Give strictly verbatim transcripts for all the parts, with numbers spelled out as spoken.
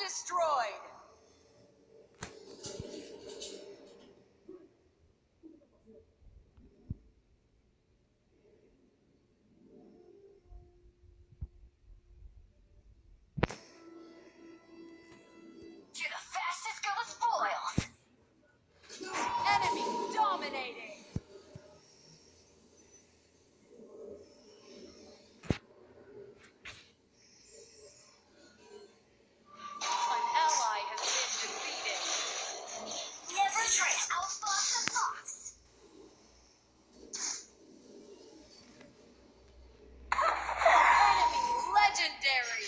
destroyed. To the fastest go the spoils. Enemy dominating. An ally has been defeated. Never try to outfox a fox. Enemy legendary.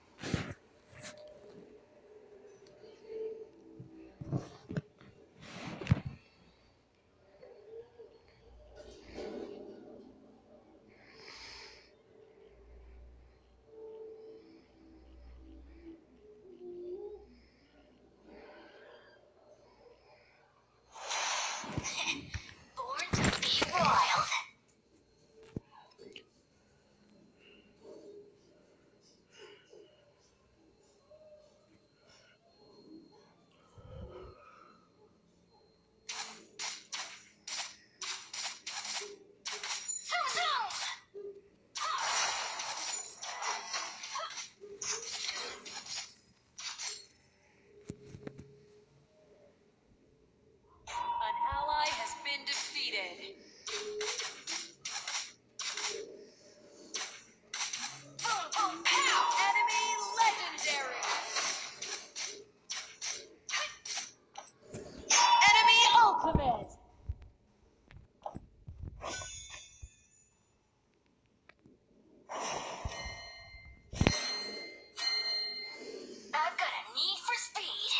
Born to be wild. Zoom zoom. An ally has been defeated. Boom boom pow. Enemy legendary. Enemy ultimate. I've got a need for speed.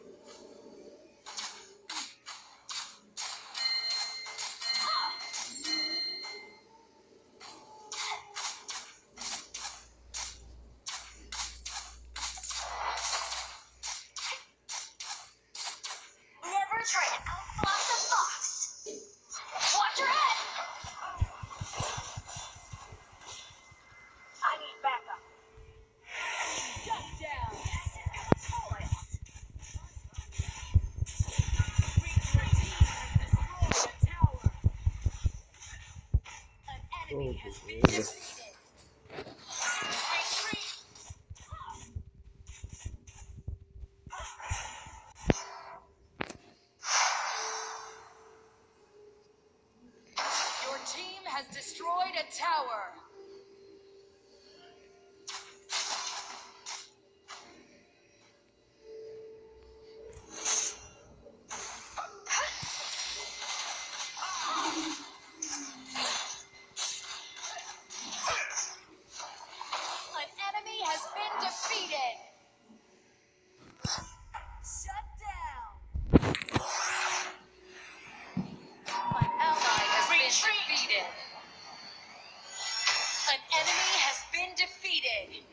Never try to outfox a fox. Watch your head. I need backup. Shut down. Fastest go the spoils. Retreat has destroyed a tower. An enemy has been defeated. Retreat. Your team has destroyed a tower. An enemy has been defeated. Shut down. An ally has been defeated. An enemy has been defeated.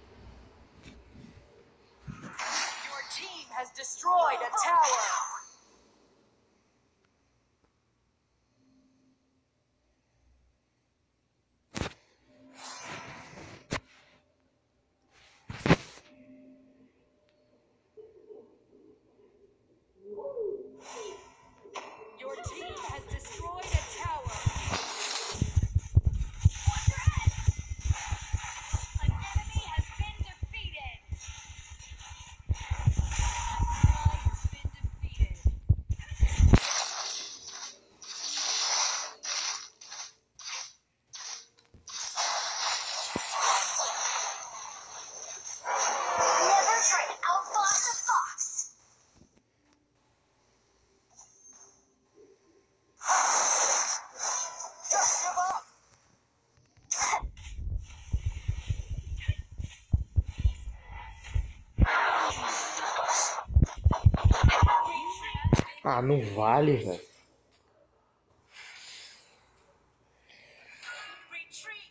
Your team has destroyed a tower. Your team has destroyed a tower. Watch your head. An enemy has been defeated. An ally has been defeated. Never try to outfox a fox. Just give up. Ah, não vale, velho. Retreat.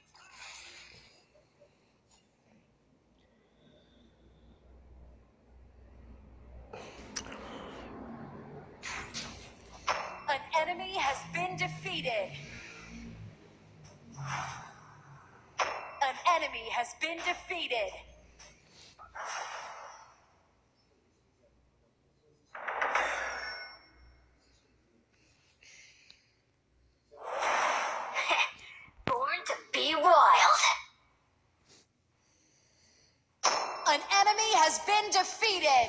An enemy has been defeated. An enemy has been defeated. An enemy has been defeated.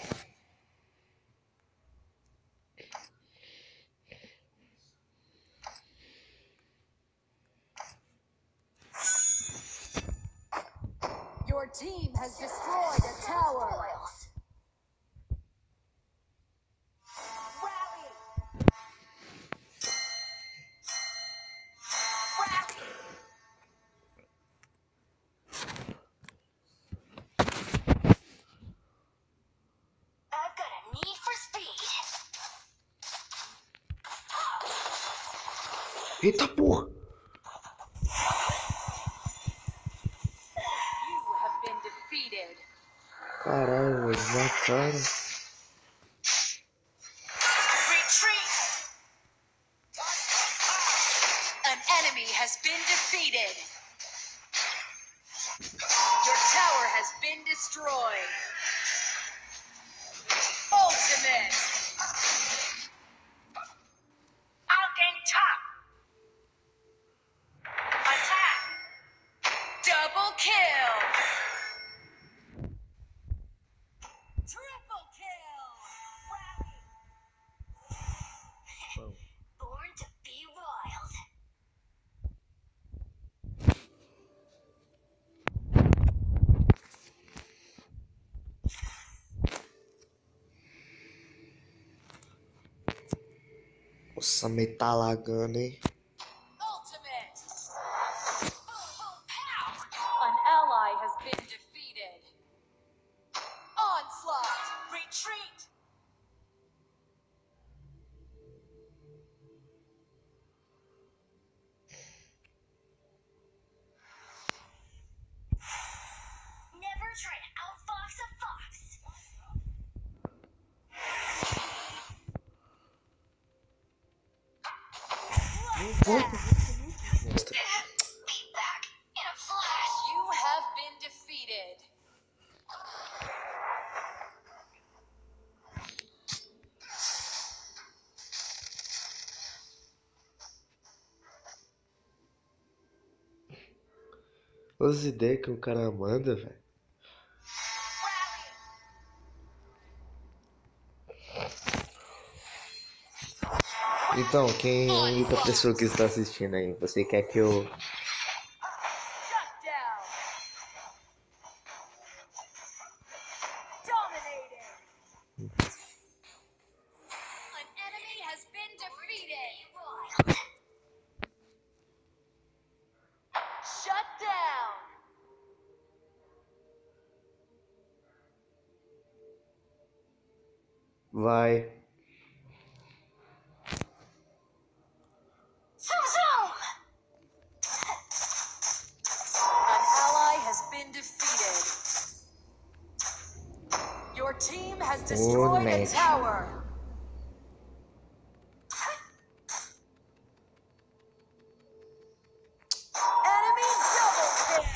Your team has destroyed a tower. Rally. Rally. I've got a need for speed. Eita porra! You have been defeated. Caralho, eles mataram. Retreat. An enemy has been defeated. Your tower has been destroyed. Ultimate. I'll gain top. Attack. Double kill. Triple kill. Rally. Born to be wild. Nossa, meio tá lagando, hein? Ultimate. An ally has been defeated. Onslaught. Retreat. Never try to outfox a fox. Nossa. Be back in a flash. You have been defeated. As ideias que o cara manda, velho. Então, quem é a única pessoa que está assistindo aí? Você quer que eu... Shut down. Dominating. An enemy has been defeated. Shut down. Vai. Zoom zoom. An ally has been defeated. Your team has destroyed a match. tower. Enemy double kill.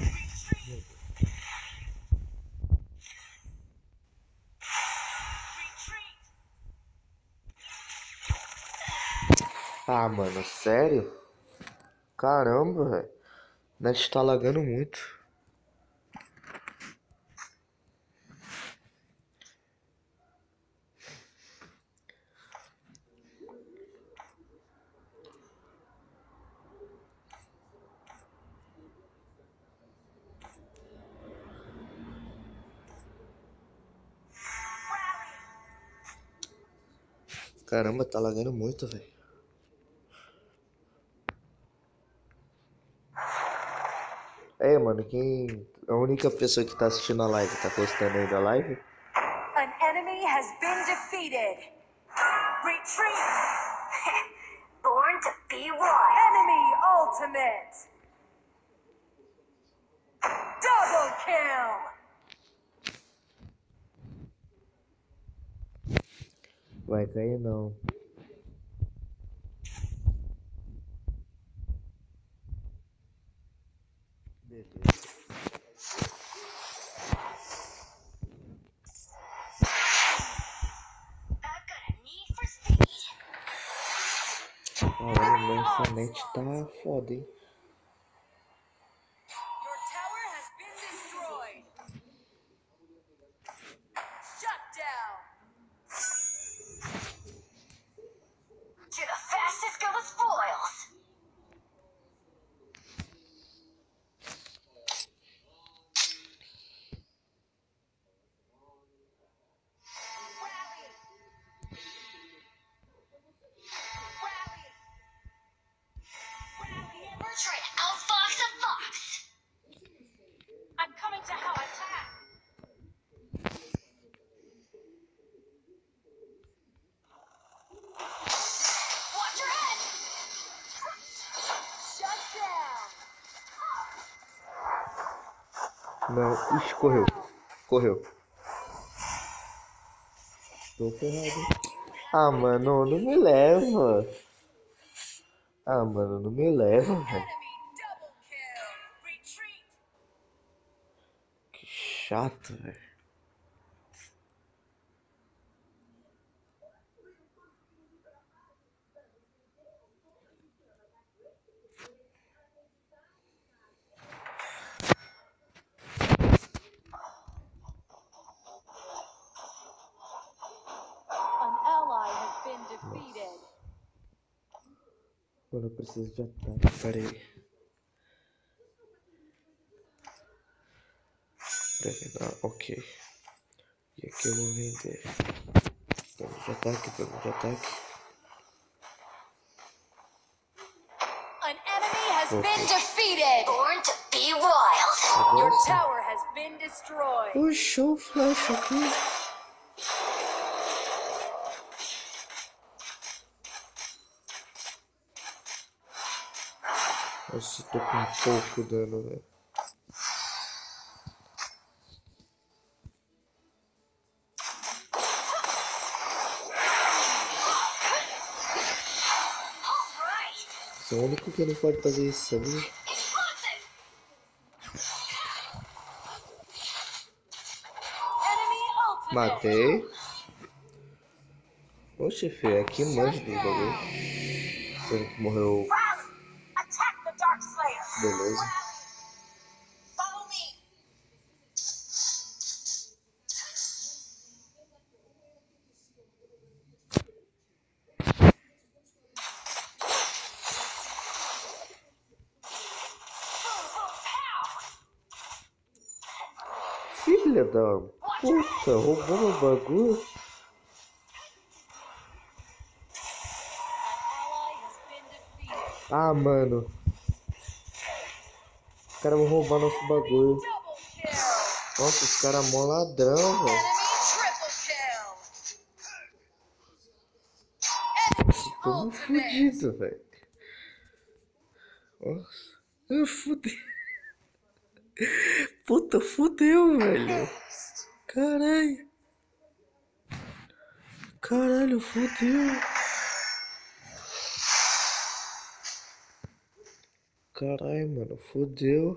Ah, mano, sério? Caramba, velho. Net tá lagando muito. Caramba, tá lagando muito, velho. É, mano, quem... A única pessoa que tá assistindo a live, tá gostando aí da live? An enemy has been defeated. Retreat. Born to be wild. Enemy ultimate. Double kill. Vai cair não. Beleza. I've got a need for speed. Caramba, essa net tá foda, hein? Your tower has been destroyed. Não. Ixi, correu. Correu. Tô ferrado. Ah, mano, não me leva. Ah, mano, não me leva, velho. Enemy double kill. Retreat. Que chato, velho. An ally has been defeated. Mano, eu preciso de ataque. Pera aí. Terminar, ok. E aqui eu vou vender. Plano de ataque, plano de ataque. An enemy has Okay. been defeated. Born to be wild. Your Agora sim. tower has been destroyed. Puxou o flash aqui. Nossa, eu tô com pouco dano, velho. Alright. Sou o único que não pode fazer isso, sabia? Explosive. Enemy ultimate. Matei. Oxe, filho, aqui manja do bagulho. Ele que morreu. Rally. Attack the Dark Slayer. Beleza. Follow me. Filha da puta, roubou meu bagulho. An ally has been defeated. Ah, mano. Os caras vão roubar nosso bagulho. Double kill. Nossa, os caras mó ladrão, velho. Enemy triple kill. Enemy Tô ultimate. fudido, velho. Nossa, eu fudei. Puta, fudeu, velho. Caralho. Caralho, fudeu. Caralho, mano, fudeu.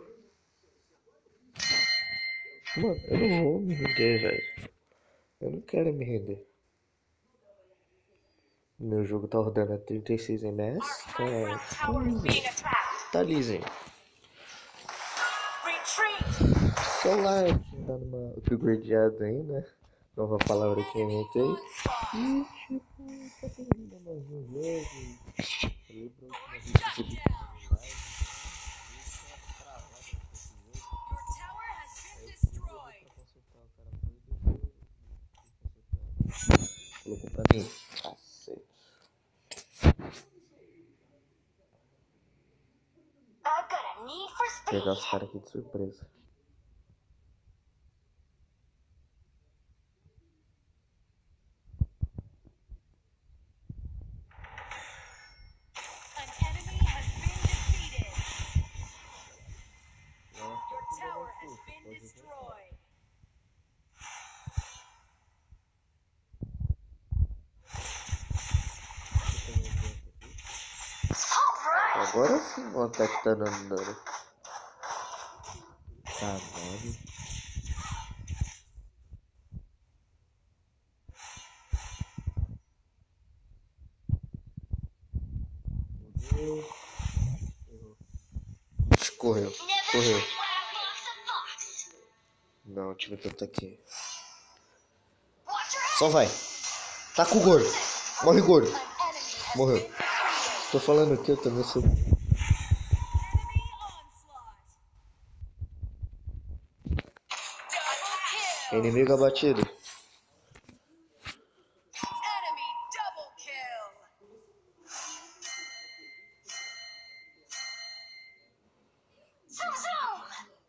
Mano, eu não vou me render, velho. Eu não quero me render. Meu jogo tá rodando a trinta e seis M S. Our tower is being attacked. Tá lisinho. Retreat. Só lá eu tinha dado uma upgradeada aí, né? Nova palavra que eu inventei. E tipo, tá terminando mais um jogo. Falei pra última vez que eu podia Your tower has been destroyed. Colocou pra mim. Cacete. I've got a need for speed. Pegar os caras aqui de surpresa. An enemy has been defeated. Your tower has been destroyed. Alright. Agora sim o ataque tá dando dano. Tá nove. Correu, Never correu. trade wild fox and fox. Não, deixa eu ver quanto tá aqui. Watch your head. Só vai. Tá com o gordo. Morre, gordo. An enemy has Morreu. been defeated. Tô falando aqui, eu também sou. Enemy onslaught. Double kill. Inimigo abatido. Enemy double kill. Zoom zoom.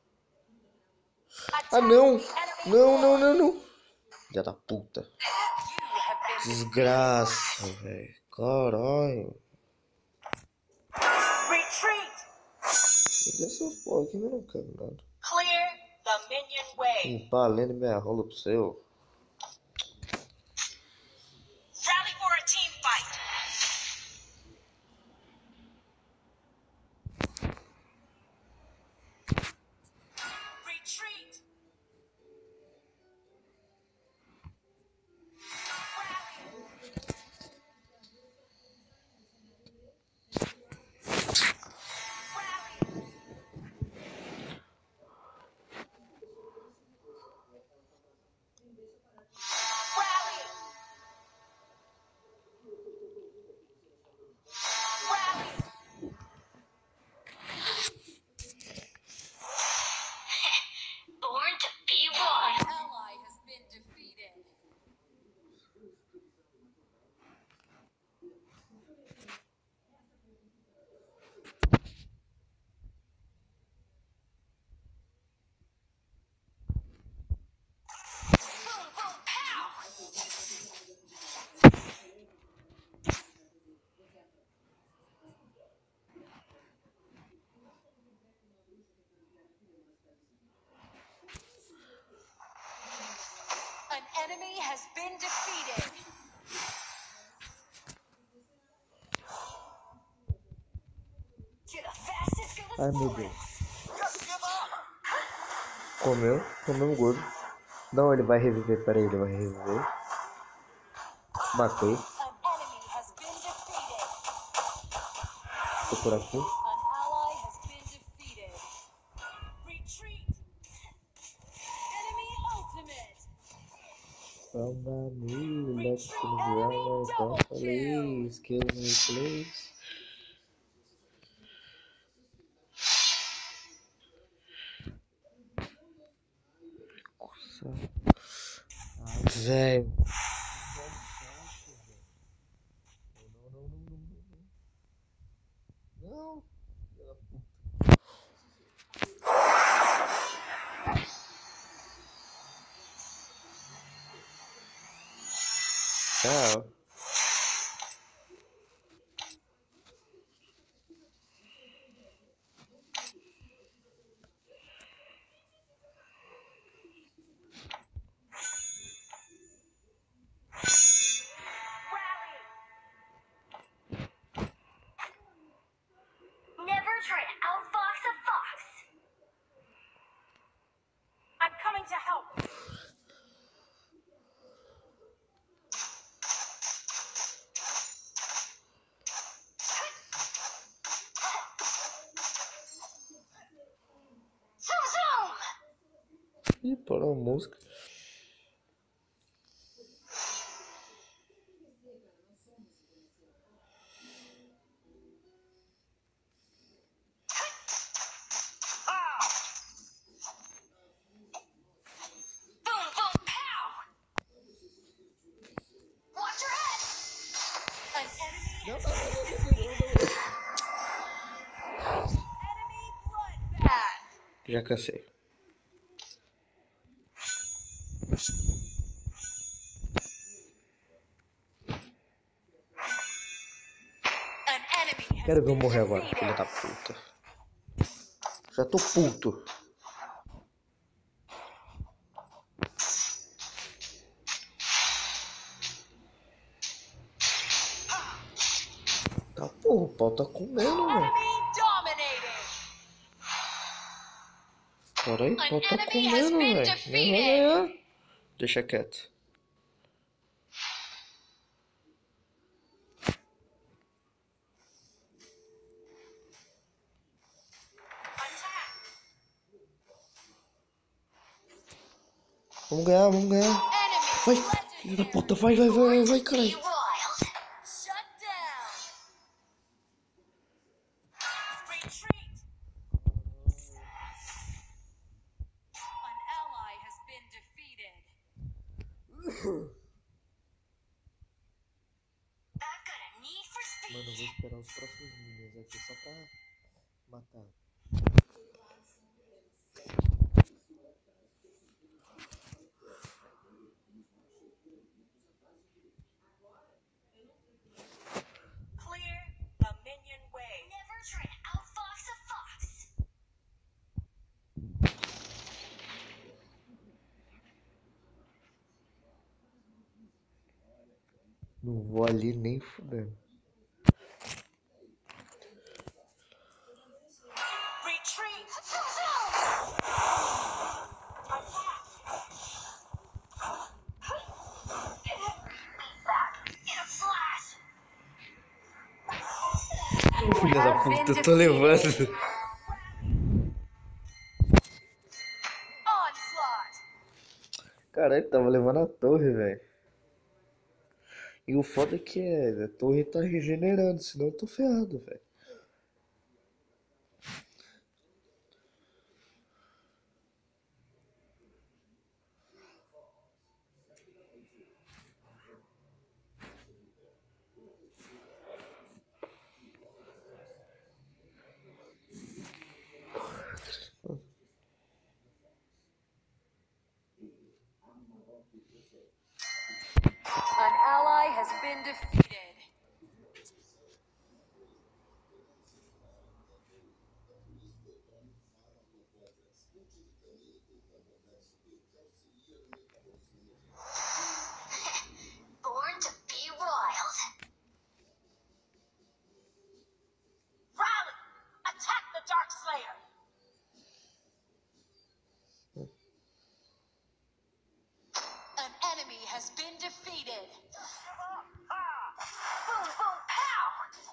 Ah, não. Não, não, não, não. Filha da puta. You have been Desgraça, velho. Caralho. retreat. Meu Deus, seus porra aqui eu não quero nada. Clear the minion way. Não tá lendo minha rola pro seu. Rally for a team fight. Retreat. Born to be one. Ally has been defeated. Boom, boom, pow! An enemy has been defeated. To the fastest, skillest Ai, meu bullet. Deus. Comeu, comeu um gordo. Não, ele vai reviver, peraí, ele vai reviver. Matei. An enemy has been defeated. Tô por aqui. An ally has been defeated. Retreat. Enemy ultimate. Samba me, let's go ground, don't please, kill me please. Nossa. Ai, velho. Não, não, não, não, não, não. Não. Tchau. Never try to outfox a fox. I'm coming to help. Zoom, zoom! Ih, parou a música. Boom, boom, pow! Watch your head! An enemy Não, has não, been não, defeated. não, não. Enemy bloodbath. Já cansei. An enemy has Quero ver eu been morrer agora, defeated. filha da puta. Já tô puto. Tá porra, o pau tá comendo, mano. Enemy dominated. Pera aí, o pau tá An enemy has comendo, been velho. defeated. Nem vai ganhar. Deixa quieto. Attack. Vamos ganhar, vamos ganhar. Enemy Vai, filha da legendary. puta, vai, vai, vai, vai, Be caralho. wild. Shut down. Retreat. An ally has been defeated. I've got a need for speed. Mano, eu vou esperar os próximos minions aqui só pra matar. Clear the minion way. Never try to outfox a fox. Não vou ali nem fudendo. Retreat. In a flash. Filha da puta, eu tô levando. Onslaught. Caralho, tava levando a torre, velho. E o foda é que é, a torre tá regenerando, senão eu tô ferrado, velho. An ally has been defeated. Born to be wild. Rally! Attack the Dark Slayer! An enemy has been defeated. Boom, boom, pow!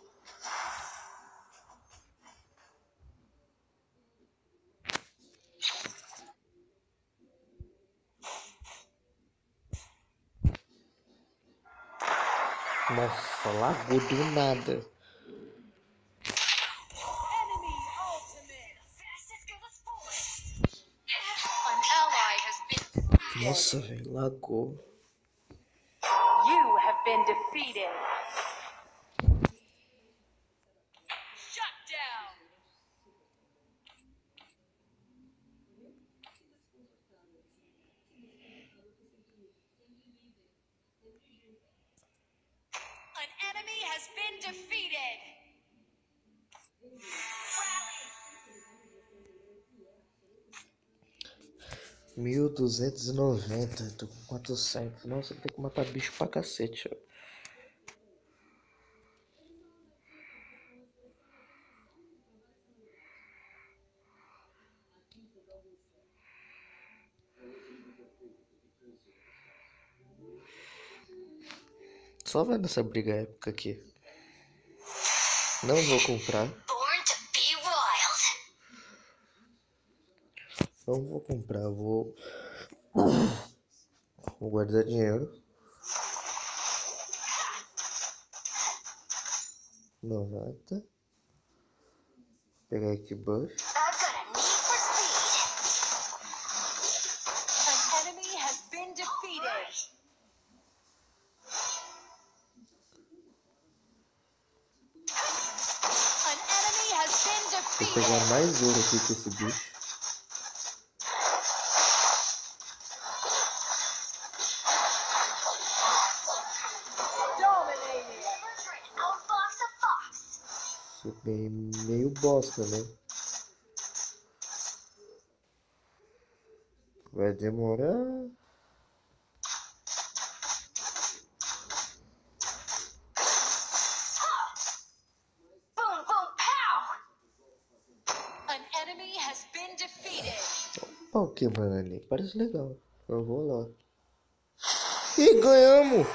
Nossa, lagou do nada. Enemy ultimate. Fastest go the spoils. An ally has been defeated. Nossa, velho, lagou. You have been defeated. Shut down. An enemy has been defeated. mil duzentos e noventa, tô com quatrocentos. Nossa, eu tenho que matar bicho pra cacete, ó. Só vai nessa briga épica aqui. Não vou comprar. Born to be wild. Não vou comprar, vou. Vou guardar dinheiro. noventa. Pegar aqui buff. I've got a need for speed. An enemy has been defeated. An enemy has been Vou pegar defeated. mais ouro aqui com esse bicho. Dominating. Outfox a fox. Sou bem meio bosta, né? Vai demorar. Boom, boom, pow! An enemy has been defeated. Pau quebrando ali. Parece legal. Eu vou lá. Ih, ganhamos!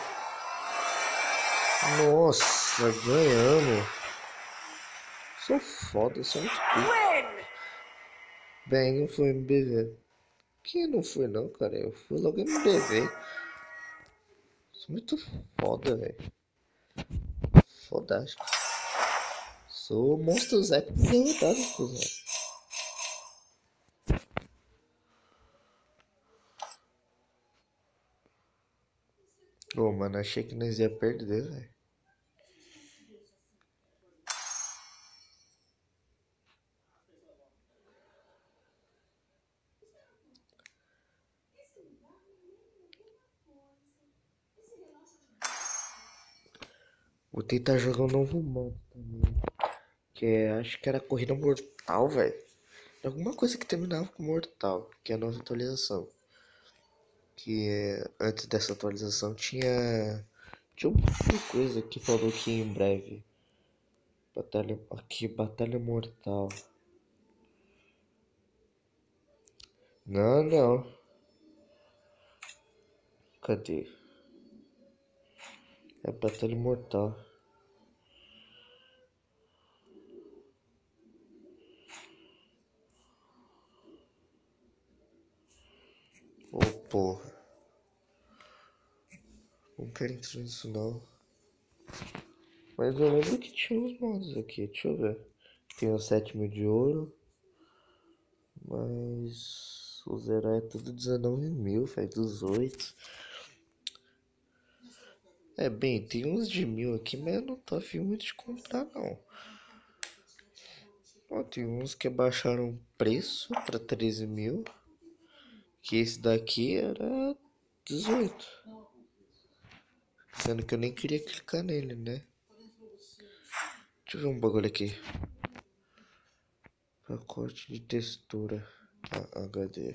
Nossa, ganhamos. Sou foda, sou muito pica. Win. Bem, não foi M B V. Que não foi não, cara. Eu fui logo M B V. Sou muito foda, velho. Fodástico. Sou monstros épicos derrotados, cuzão. Ô, mano, achei que nós ia perder, velho. Vou tentar jogar um novo modo também. Que é, acho que era Corrida Mortal, velho. Alguma coisa que terminava com Mortal, que é a nova atualização. Que é, antes dessa atualização tinha Tinha uma coisa que falou que em breve. Batalha. Aqui, Batalha Mortal. Não, não. Cadê? É Batalha Mortal. Ô, oh, porra. Não quero entrar nisso, não. Mas eu lembro que tinha uns modos aqui. Deixa eu ver. Tem os sete mil de ouro. Mas os heróis é tudo dezenove mil, faz dezoito. É bem, tem uns de mil aqui, mas eu não tô afim muito de comprar, não. Ó, tem uns que baixaram o preço pra treze mil. Que esse daqui era dezoito. Sendo que eu nem queria clicar nele, né? Deixa eu ver um bagulho aqui. Pacote de textura. Ah, H D.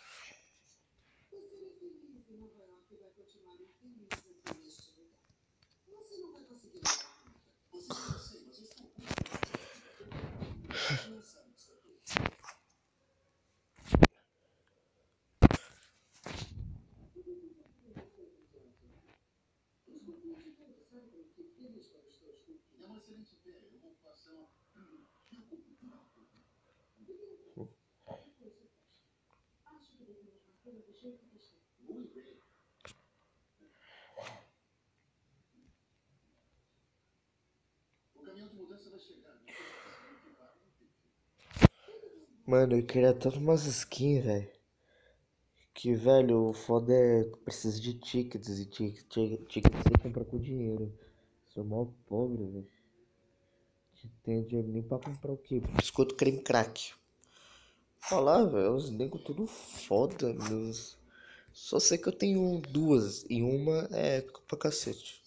Mano, eu queria tanto umas skins, velho. Que, velho, o foda é que precisa de tickets e tickets, tickets você compra com dinheiro. Sou mó pobre, velho. Não tenho dinheiro nem pra comprar o quê? Biscoito creme crack. Olha lá, velho, os negros tudo foda, meus. Só sei que eu tenho duas e uma é pra cacete.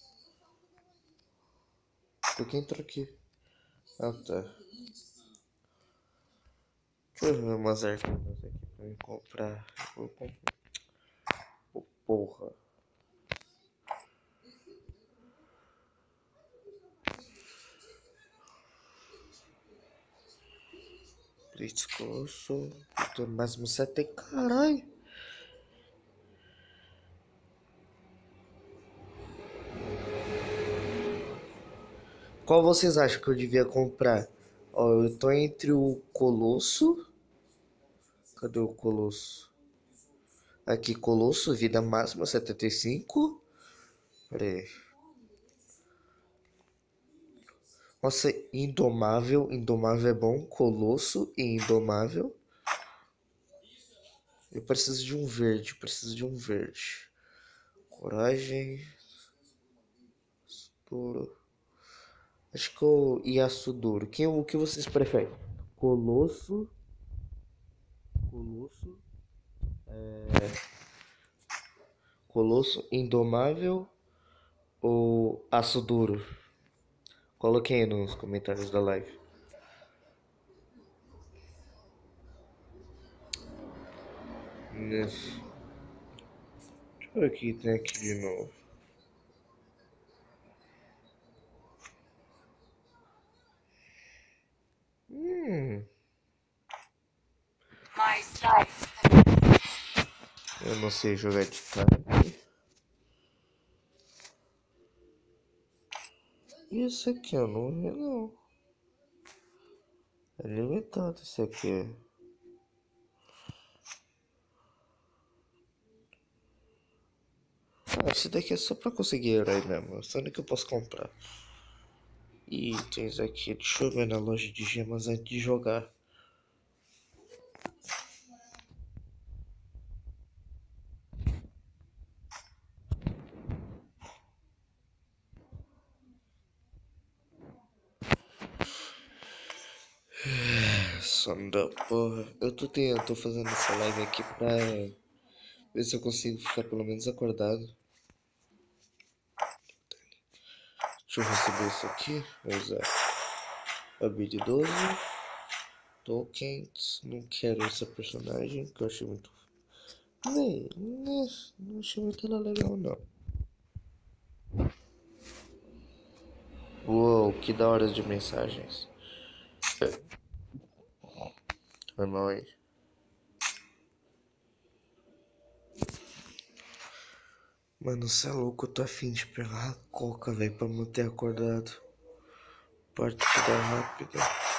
Por que entrou aqui? Ah, tá. Deixa eu ver umas arquivas aqui pra me comprar. Vou comprar. Oh, porra. Pescoço. Tô no máximo sete. Caralho. Qual vocês acham que eu devia comprar? Ó, eu tô entre o Colosso. Cadê o Colosso? Aqui, Colosso, vida máxima setenta e cinco. Pera aí. Nossa, Indomável. Indomável é bom. Colosso e Indomável. Eu preciso de um verde. Preciso de um verde. Coragem. Duro. Acho que o Yasuduro. Quem, o que vocês preferem? Colosso. Colosso. É... Colosso, Indomável ou Aço Duro? Coloquem aí nos comentários da live. Nesse. Deixa eu ver o que tem aqui de novo. Hum. Eu não sei jogar de tanque. Isso aqui eu não vi não. É limitado isso aqui. Ah, esse daqui é só pra conseguir herói mesmo. Só que eu posso comprar. Itens aqui. Deixa eu ver na loja de gemas antes de jogar. Sono da porra. Eu tô tentando, tô fazendo essa live aqui pra ver se eu consigo ficar pelo menos acordado. Deixa eu receber isso aqui. Vou usar habilidoso. Tokens. Não quero essa personagem que eu achei muito. Nem, não achei muito ela legal não. Uou, que da hora de mensagens. Foi mal aí. Mano, cê é louco, eu tô afim de pegar a coca, velho, pra manter acordado. Partida rápida.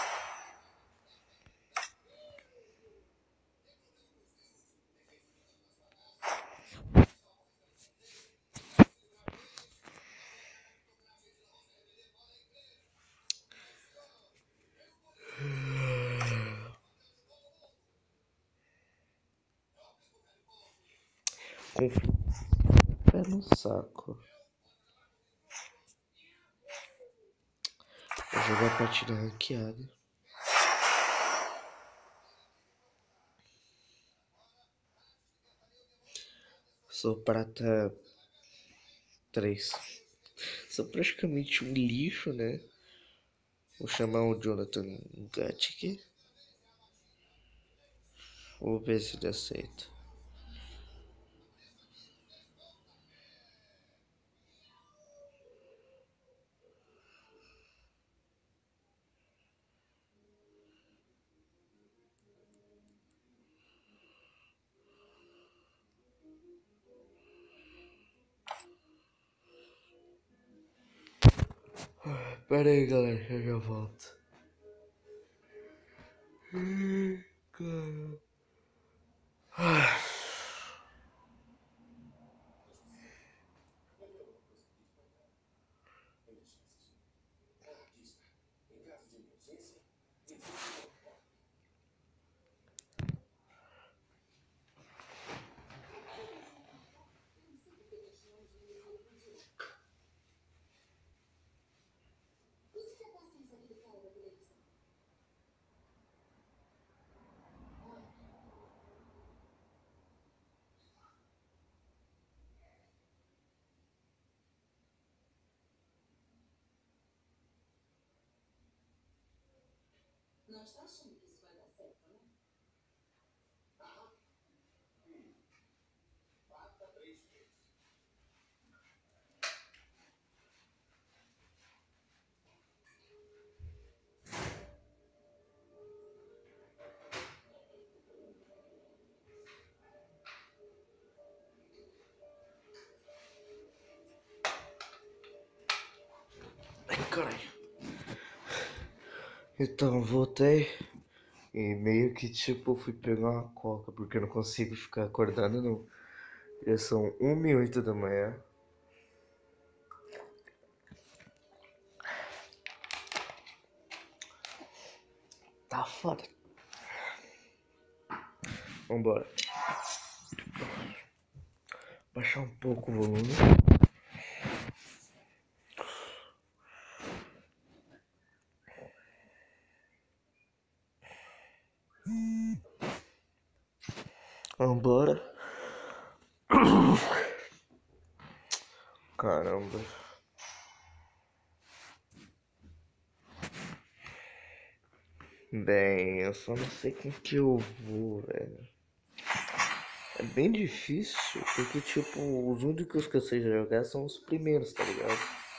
Com pé no saco. Vou jogar partida ranqueada. Sou prata três. Sou praticamente um lixo, né? Vou chamar o Jonathan Gattick. Vou ver se ele aceita. Pera aí, galera, eu já volto. Ai, cara. Ah. Não está achando que isso vai dar certo, né? Ai, caralho. Então, voltei. E meio que tipo, fui pegar uma coca, porque eu não consigo ficar acordado não. Já são uma e oito da manhã. Tá foda. Vambora. Baixar um pouco o volume. Vambora. Caramba. Bem, eu só não sei com que eu vou, velho. É bem difícil, porque tipo, os únicos que eu sei jogar são os primeiros, tá ligado?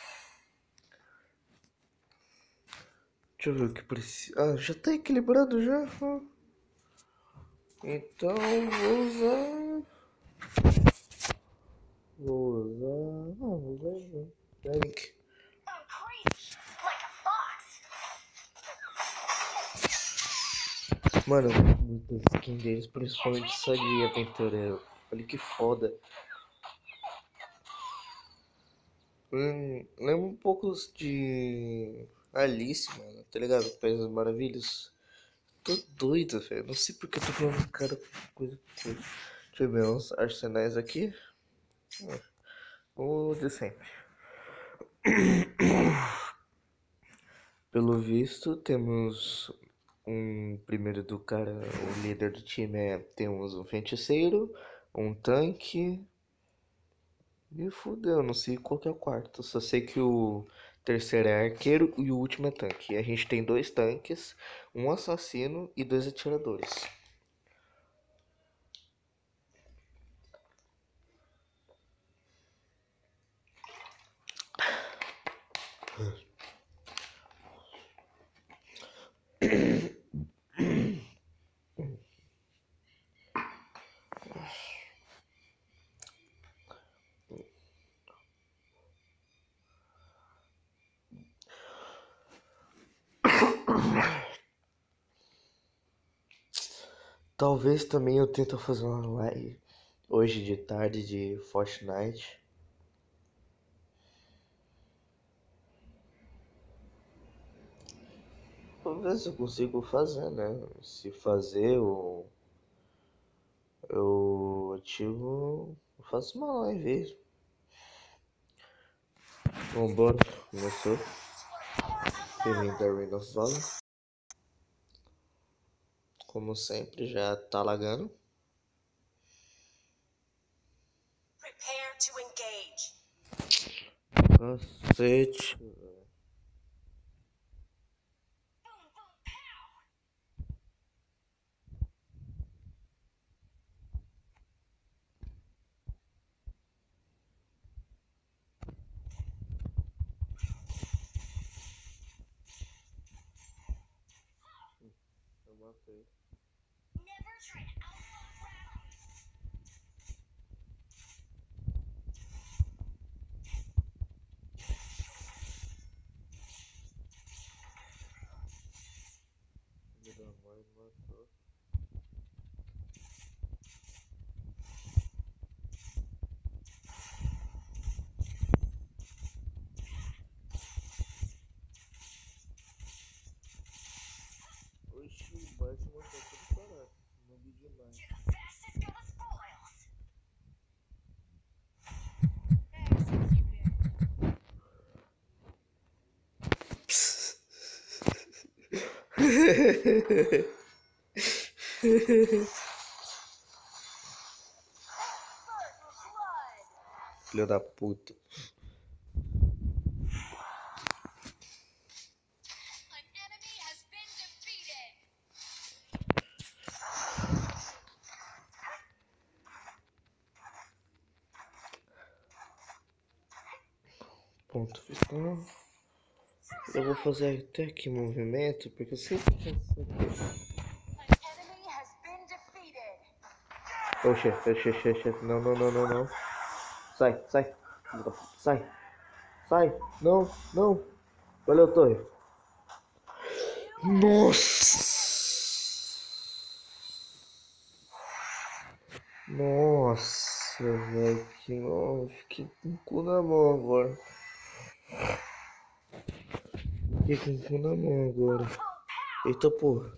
Deixa eu ver o que precisa. Ah, já tá equilibrado já? Ah. Então vou usar. Vou usar. Ah, vou usar. Tank. I'm crazy, like a fox. Mano, eu gosto muito das skins deles, principalmente essa de aventureiro. Olha que foda. Hum, lembra um pouco de Alice, mano, tá ligado? País das Maravilhas. Tô doido, velho. Não sei porque eu tô falando cara com coisa. Deixa eu ver uns arsenais aqui. O de sempre. Pelo visto, temos um primeiro do cara, o líder do time é. Temos um feiticeiro, um tanque. Me fudeu, não sei qual que é o quarto. Só sei que o terceiro é arqueiro e o último é tanque. E a gente tem dois tanques, um assassino e dois atiradores. Talvez também eu tente fazer uma live hoje de tarde de Fortnite. Vou ver se eu consigo fazer, né? Se fazer, eu, eu ativo, eu faço uma live. Vambora, começou. Bem-vindo a Rain of Valor. Como sempre, já tá lagando. Prepare to engage. Cacete. Boom, boom, pow. Eu matei. Never tread outlaw ground. Filho da mãe matou. Oxi, o Bart matou tudo parado. Não vi demais. To the fastest go the spoils. First blood. Filho da puta. An enemy has been defeated. Ponto final. Eu vou fazer até aqui movimento, porque eu sempre faço isso aqui. An enemy has been defeated. Oxe, oxe, oxe, oxe. Não, não, não, não, não. Sai, sai. Sai. Sai. Não, não. Valeu, Torre. Nossa. Nossa, velho. Que não. Fiquei com o cu na mão agora. Fiquei com o cu na mão agora. Eita porra.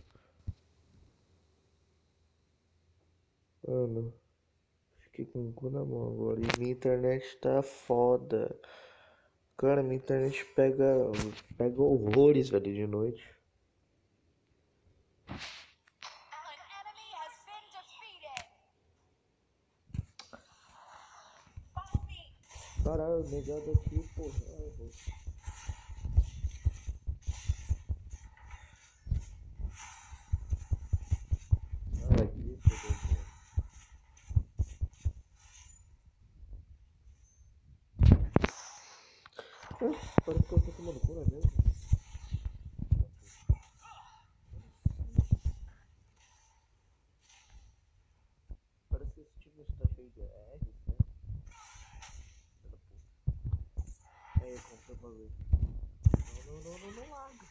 Mano. Fiquei com o cu na mão agora. E minha internet tá foda. Cara, minha internet pega. Pega horrores, velho, de noite. An enemy has been defeated. Follow me. Caralho, negado aqui, porra. Ai, vou. Ai, aqui, fodeu. Ah, parece que eu tô tomando cura mesmo. Parece que esse time está cheio de R's, né? Aí eu comprei o bagulho. Não, não, não, não, não larga.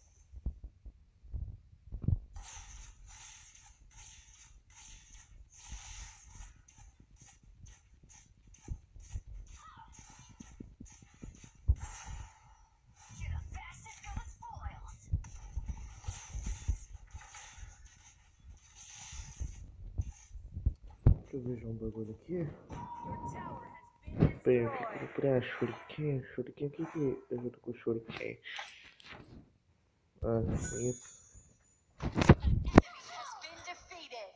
To the fastest go the spoils. Deixa eu ver um bagulho aqui. Your tower has been Bem, o que que eu destroyed. vou procurar? Shuriken? Shuriken, o que que eu junto com o Shuriken? Ah, isso. An enemy has been defeated.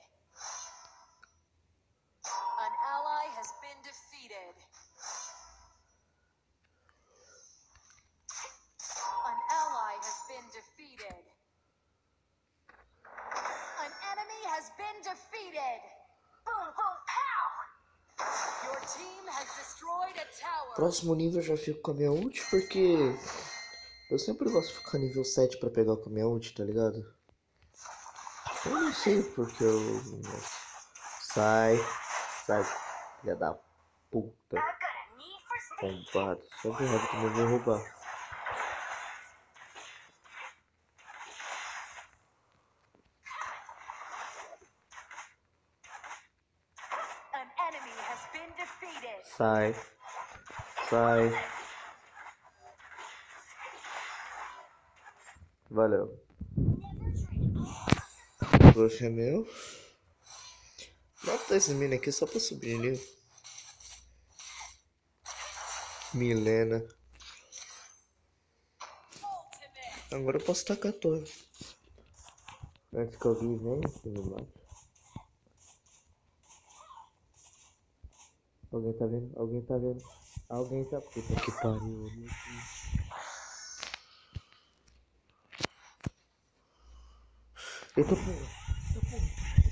An ally has been defeated. An ally has been defeated. An enemy has been defeated. Boom, boom, pow. Your team has destroyed a tower. Próximo nível eu já fico com a minha ult, porque eu sempre gosto de ficar nível sete pra pegar com a minha ult, tá ligado? Eu não sei porque eu... Sai, sai, filha da puta. I've got a need for speed. Roubado, só de raiva que eu vou roubar. Sai. Sai. Valeu. Trouxa é meu. Mata esse menino aqui só pra subir nível. Milena. Agora eu posso tacar a torre. Antes que alguém venha, você me mate. Alguém tá vendo? Alguém tá vendo? Alguém tá... Puta que pariu, meu Deus. Eita porra. Eita porra.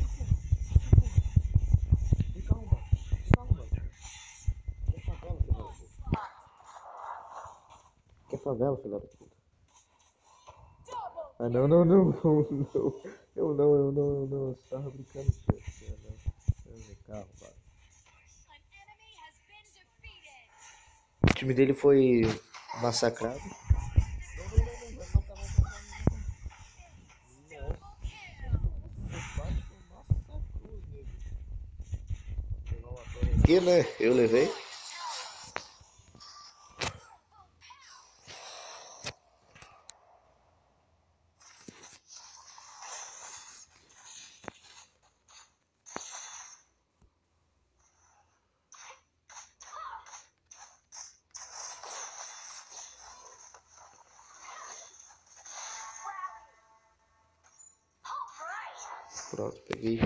Eita porra. Calma. Calma. Que favela, filha da puta. Que favela, filha da puta. Ah, não, não, não, não, não. Eu não, eu não, eu não. Você tava brincando com você, né? Calma, cara. O time dele foi massacrado. Não, não, não, não, vai matar, vai matar, vai matar. Nossa, aqui, né? Eu levei. Pronto, peguei.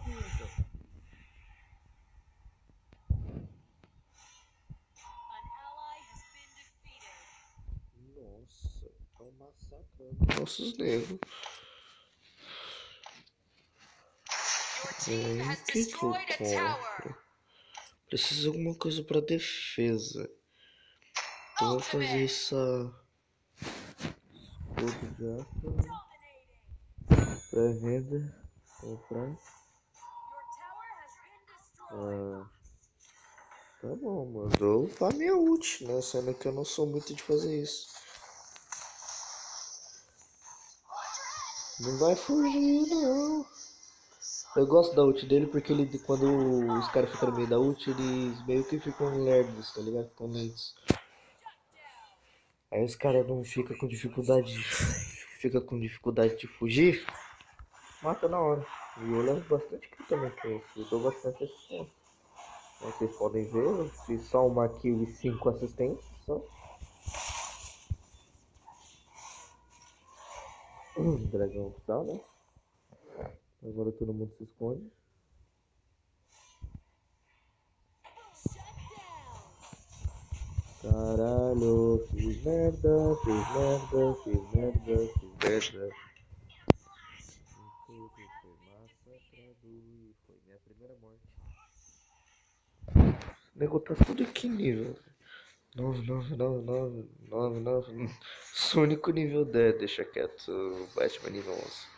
Nossa, estão massacrando nossos negros. Hum, o que que eu compro? Preciso de alguma coisa pra defesa. Então vou fazer essa... Escudo de aço. Pré-venda. Comprar. Ah, tá bom, mano. Vou upar minha ult, né? Sendo que eu não sou muito de fazer isso. Não vai fugir, não. Eu gosto da ult dele porque ele, quando os caras ficam no meio da ult, eles meio que ficam lerdos, tá ligado? Ficam lentos. Aí os caras não ficam com dificuldade de... fica com dificuldade de fugir. Mata na hora. E eu levo bastante kill também, que eu dou bastante assistência. Como vocês podem ver, eu fiz só uma kill e cinco assistências só. Dragão tal, né? Agora todo mundo se esconde. Caralho, fiz merda, fiz merda, fiz merda, fiz merda. Tudo foi massacrado e foi minha primeira morte. O nego tá tudo em que nível? nove, nove, nove, nove, nove, nove. Sônico nível dez, deixa quieto. Batman nível onze.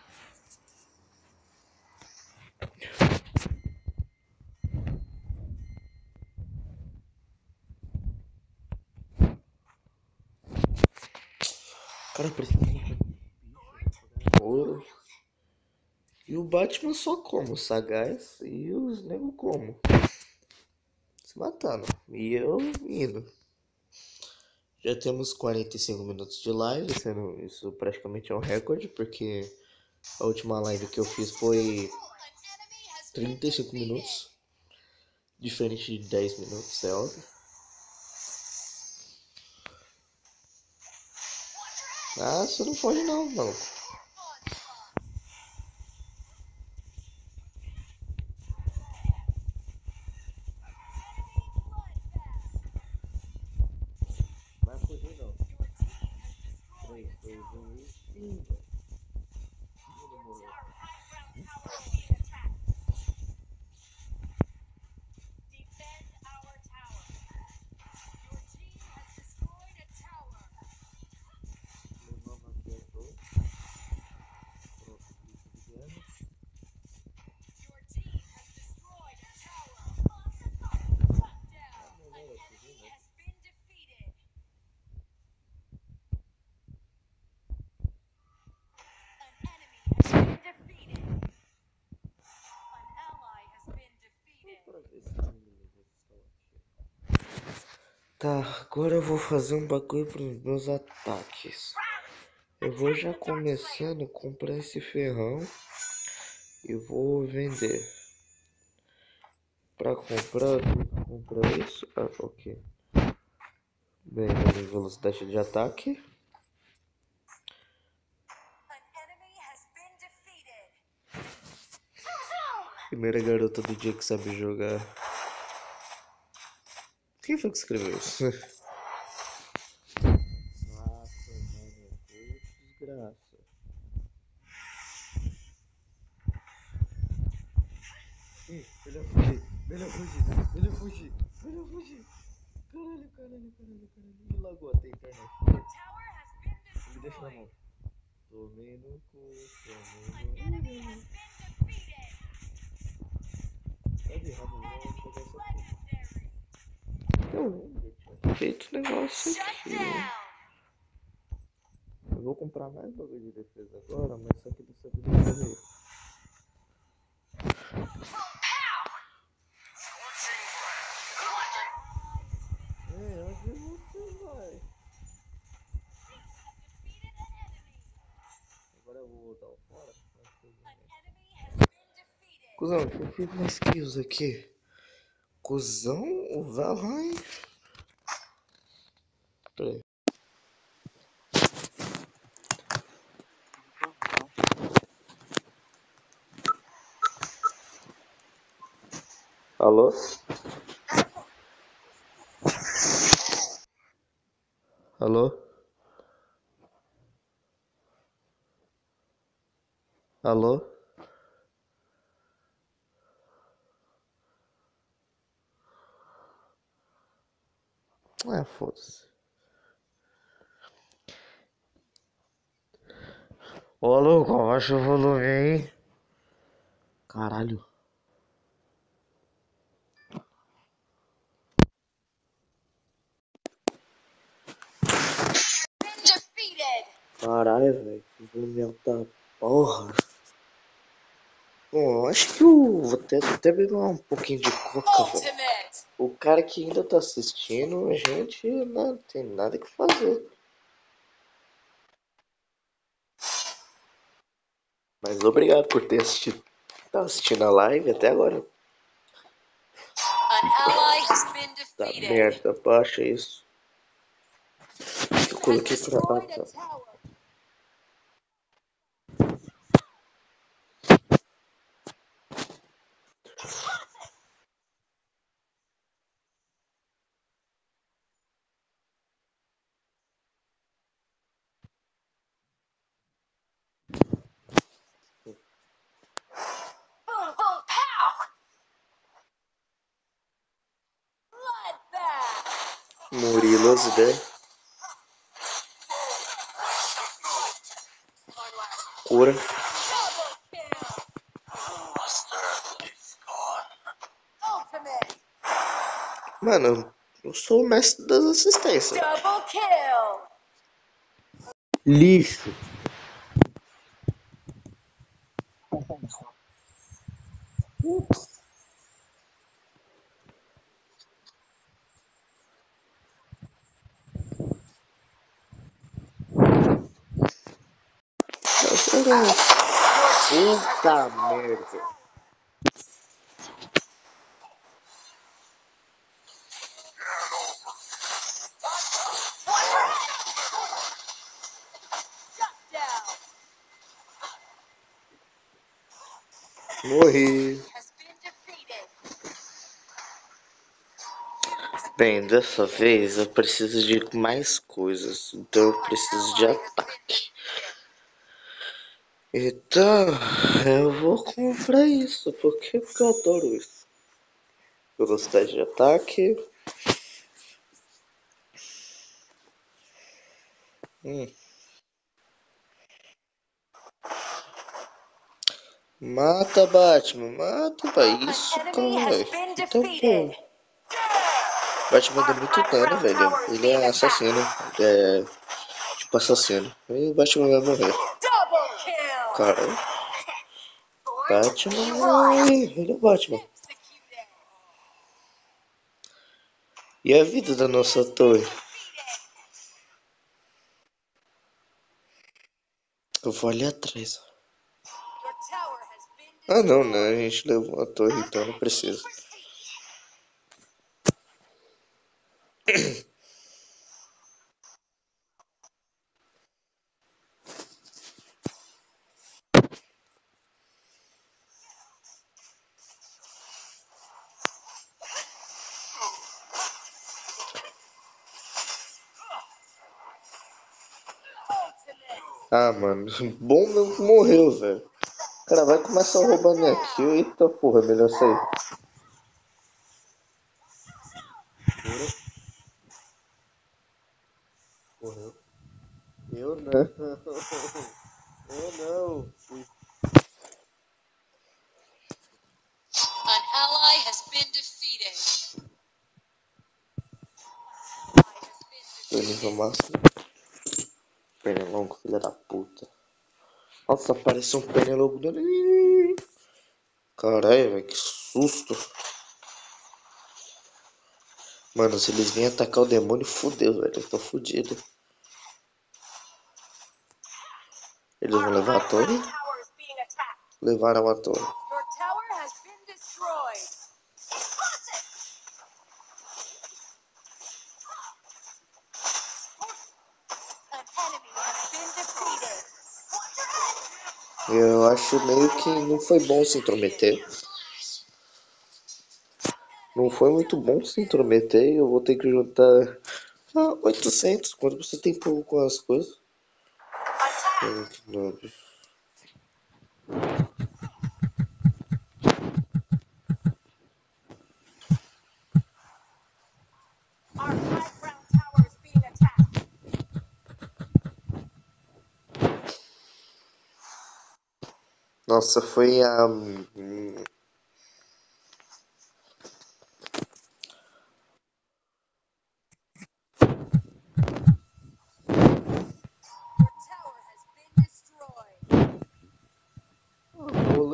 Cara, precisa de ouro. E o Batman só como? Sagaz e os nego como? Se matando. E eu indo. Já temos quarenta e cinco minutos de live, sendo isso praticamente é um recorde, porque a última live que eu fiz foi trinta e cinco minutos. Diferente de dez minutos, é óbvio. Ah, você não pode não, não. Vai fugir não. três, dois, um e pinga. Todo mundo morreu. Levamos aqui a torre. Pronto, isso de guerra. Tá, agora eu vou fazer um bagulho pros meus ataques. Eu vou já começando a comprar esse ferrão e vou vender. Pra comprar, eu tenho que comprar isso. Ah, ok. Bem, velocidade de ataque. Primeira garota do dia que sabe jogar. Quem foi que escreveu isso? Nossa, mano, que desgraça. Ih, melhor fugir, melhor fugir, melhor fugir, melhor fugir. Caralho, caralho, caralho, caralho. Me lagou até a internet. Me deixa na mão. Tomei no cu, tomei no cu. Sabe, Ramon, vamos pegar essa porra. Eu lembro, tinha feito negócio aqui. Eu vou comprar mais bagulho de defesa agora, mas só que dessa vez eu vou fazer isso. É, onde você vai? Agora eu vou dar o fora. Cusão, eu fiz mais kills aqui. Cusão, o Valheim. Peraí. Alô? Alô? Alô? Ah, foda-se. Ô, louco, abaixa o volume aí. Caralho. Caralho, velho. Que volume alto da porra. Bom, acho que eu vou até, até beber um pouquinho de coca, velho. O cara que ainda tá assistindo, a gente não tem nada que fazer. Mas obrigado por ter assistido. Tá assistindo a live até agora. Tá merda, baixa isso. Eu coloquei pra baixar. Boom, boom, pow! Bloodbath! Murilos, né? Cura. Double kill! Ultimate! Mano, eu sou o mestre das assistências. Double kill! Lixo. Puta merda. Morri. Bem, dessa vez eu preciso de mais coisas. Então eu preciso de ataque. Então eu vou comprar isso. Por quê? Porque eu adoro isso. Velocidade de ataque. Hum. Mata Batman, mata, vai. Isso, cara. Então, pô. Batman dá muito dano, velho. Ele é assassino. É. Tipo assassino. E o Batman vai morrer. Cara. Batman. Ele é o Batman. E a vida da nossa torre? Eu vou ali atrás. Your tower has been Ah não, destroyed. né? A gente levou a torre, então não precisa. Ultimate. Ah, mano. Bom não que morreu, velho. O cara vai começar a roubar minha kill. Eita porra, melhor sair. Cura. Morreu. Eu não. Eu não. Fui. An ally has been defeated. Foi nível máximo. Pernilongo, filha da puta. Nossa, apareceu um pernilongo dele. Caralho, velho, que susto. Mano, se eles virem atacar o demônio, fudeu, velho. Eu tô fudido. Eles vão levar a torre? Tower is being attacked. Levaram a torre. Your tower has been destroyed. An enemy has been defeated. Eu acho meio que não foi bom se intrometer. Não foi muito bom se intrometer. Eu vou ter que juntar ah, oitocentos quando você tem pouco com as coisas. Attack. Our high ground tower is being attacked. Nossa, foi a. hum, Your tower has been destroyed. rola.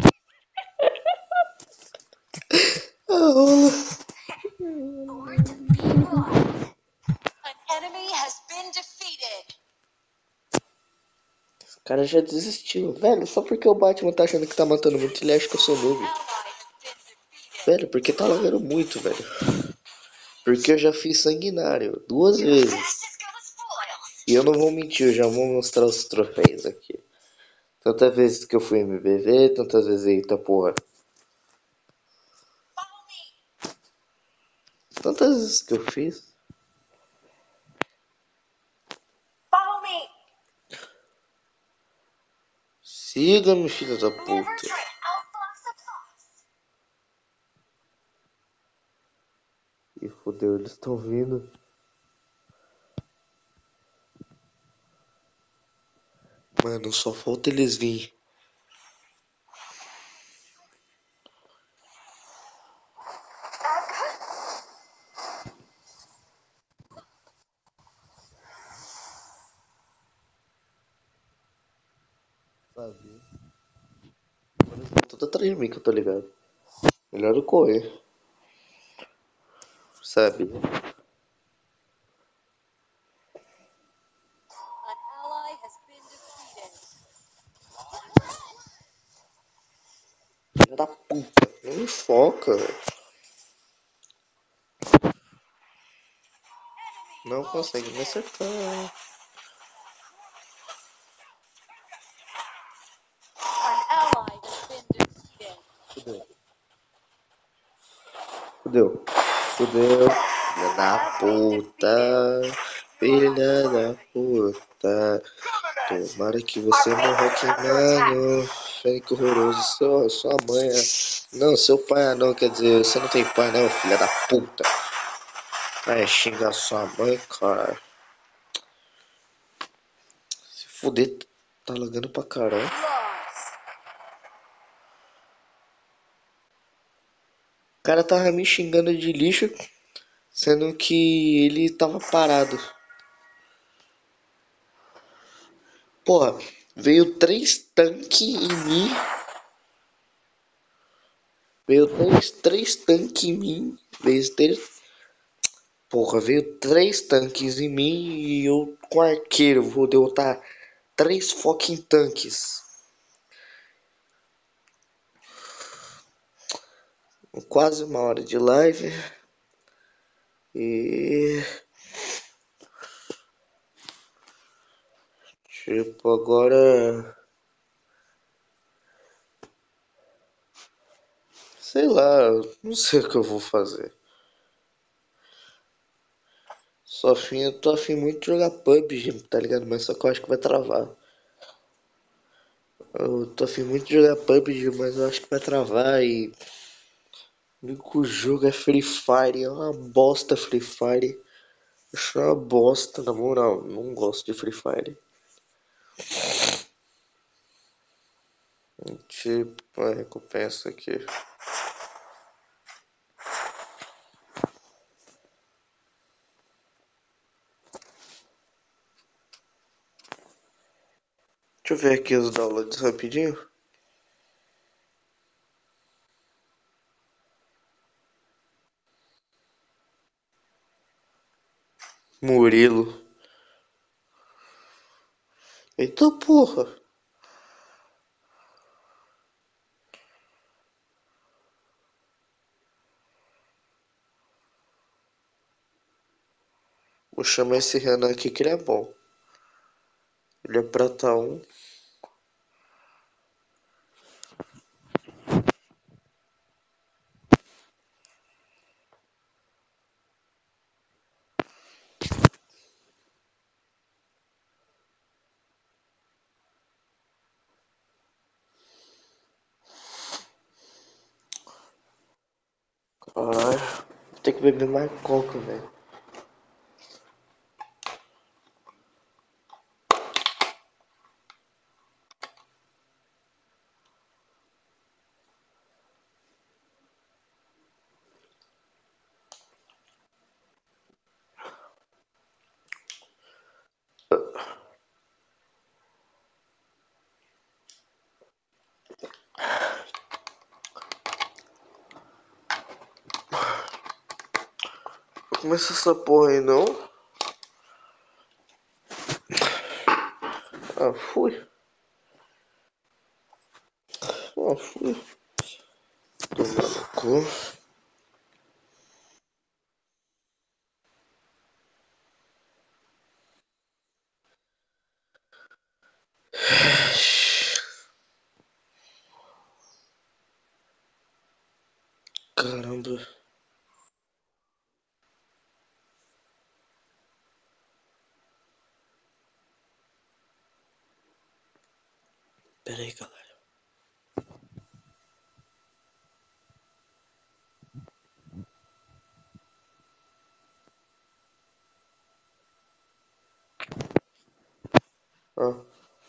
A rola. Born to be wild. An enemy has been defeated. O cara já desistiu. Velho, só porque o Batman tá achando que tá matando muito, ele acha que eu sou noob. Ally has been defeated. Velho, porque tá lagando muito, velho. Porque eu já fiz sanguinário duas vezes. Fastest go to spoils. E eu não vou mentir, eu já vou mostrar os troféus aqui. Tantas vezes que eu fui M B V, tantas vezes, eita porra. Follow me. Tantas vezes que eu fiz. Follow me. Siga-me, filho da Never puta. try to outfox a fox. Ih, fodeu, eles estão vindo. Mano, só falta eles virem. Sabe? Eles vão tudo atrás de mim que eu tô ligado. Melhor eu correr. Sabe? An ally has been defeated. Filho da puta. Não me foca, velho. Não consegue me acertar. An ally has been defeated. Fudeu. Fudeu. Fudeu. Filha da puta. Filha da puta. Tomara que você morra queimando. Fake horroroso. Sua, sua mãe. é- Não, seu pai é não. Quer dizer, você não tem pai, não, filha da puta. Vai xingar sua mãe, cara. Se fuder, tá lagando pra caralho. Lost. O cara tava me xingando de lixo, sendo que ele tava parado. Porra, veio três tanques em mim. Veio três, três tanques em mim. Veio três. Porra, veio três tanques em mim e eu com arqueiro vou derrotar três fucking tanques. Quase uma hora de live. E tipo, agora sei lá, não sei o que eu vou fazer. Só afim, eu tô afim muito de jogar P U B G, tá ligado? Mas só que eu acho que vai travar. Eu tô afim muito de jogar P U B G, mas eu acho que vai travar e o único jogo é Free Fire, é uma bosta Free Fire. Acho uma bosta, na moral, não gosto de Free Fire. Tipo, a recompensa aqui. Deixa eu ver aqui os downloads rapidinho. Murilo. Eita porra. Vou chamar esse Renan aqui que ele é bom. Ele é prata um. Caralho. Vou ter que beber mais coca, velho. Vou começar essa porra aí não. Ah, fui. Ah, fui. Tomar no cu. Caramba. Pera aí, galera. Ah.